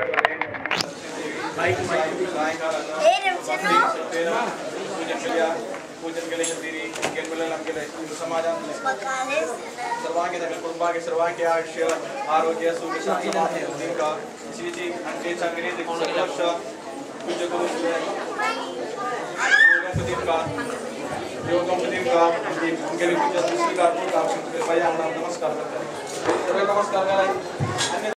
पूजन के लिए दीरी के कुलम के लिए समाजन सर्वांग के कुटुंबा के सर्वांग के आयुष्य आरोग्य सुख शांति का इसी अंके संग्रहित संघर्ष पूज्य गुरु योगम का उनके लिए पूज्य श्री का नमस्कार करते हैं। नमस्कार करें।